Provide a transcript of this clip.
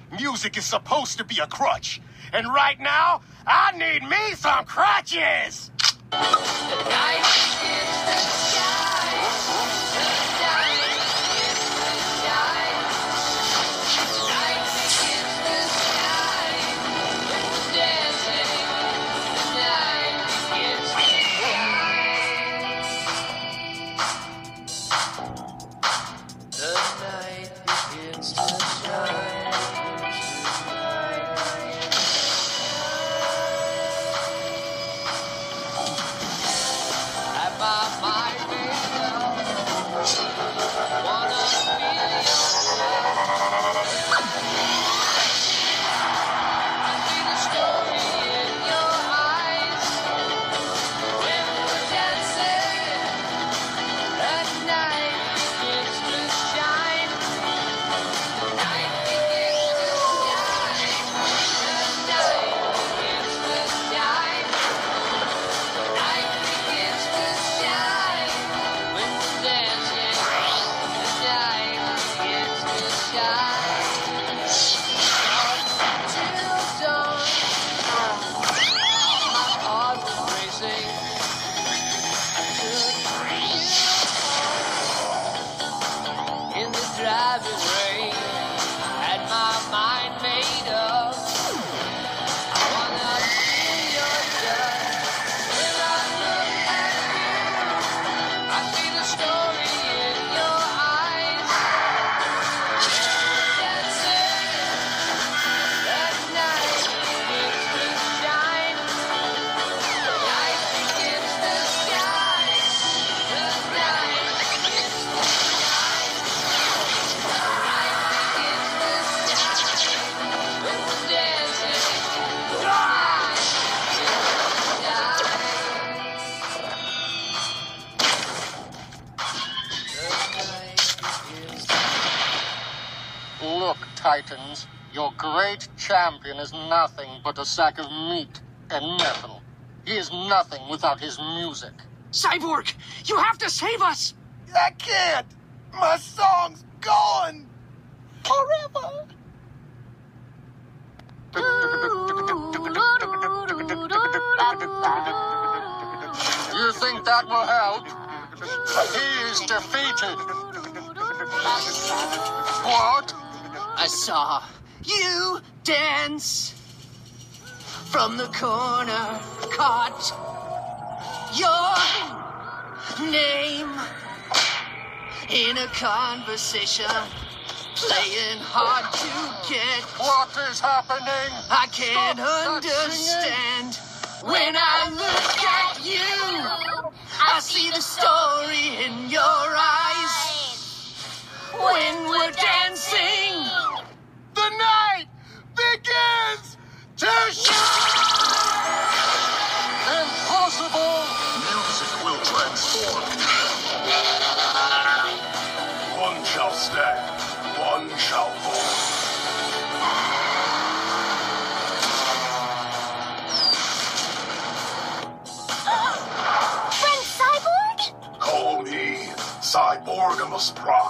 Music is supposed to be a crutch. And right now, I need me some crutches! Look, Titans, your great champion is nothing but a sack of meat and metal. He is nothing without his music. Cyborg, you have to save us! I can't! My song's gone! Forever! You think that will help? He is defeated. What? I saw you dance from the corner, caught your name in a conversation, playing hard to get. What is happening? I can't Stop understand. When I look at you, I see the story in your eyes. When we're dancing, The night begins to shine! Impossible! Music will transform. One shall stand, one shall fall. Friend Cyborg? Call me Cyborgimus Prime.